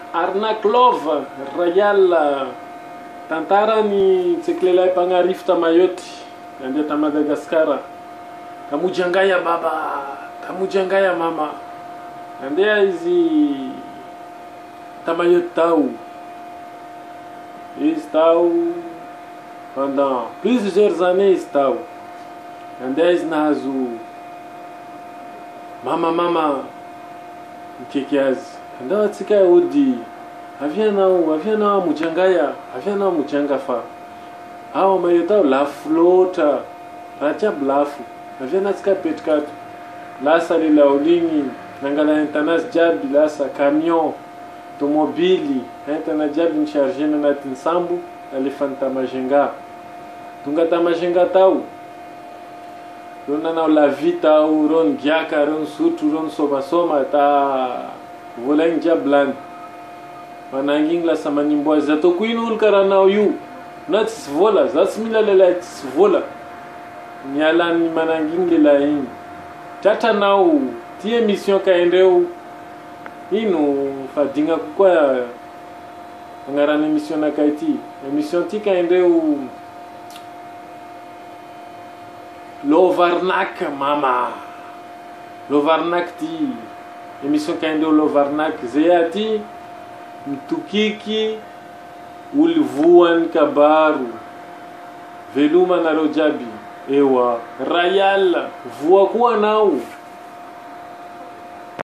Arnaque Love Royal tantara ni tseklelay pangarif ta Mayotte ande ta Madagascar tamujangaya baba tamujangaya mama ande izi ta Mayotte tao izi tao pendant plusieurs années izi tao ande izi nahazo mama mkekiazy anda tsika odi avianao mujangaya avianao mujanga fa ao Mayotte lafo loatra raha jiaby lafo aviana tsika petrikato lasa lelaoligny nangala entanazy jiaby lasa camion tomobily entana jiaby nichargena anatin'ny sambo alefany ta Majunga tonga ta Majunga tao ro nanao lavie tao ro nigiaka ro nisotro ro nisomasoma ta volaigny jiaby lany manangigny lasa manimbo azy ataoko ino olo karaha anao io na tsisy vola za tsy mila lehilahy tsisy vola mialany manangigny lehilahy igny tratranao ty émission ka indreo ino fadigna kokoa agnarana émission nakay ty émission ty ka indreo Love Arnaque mama Love Arnaque ty émission ka indreo Love Arnaque zay aty mitokiky olo voany kabaro veloma anareo jiaby ewa Royal voa koa anao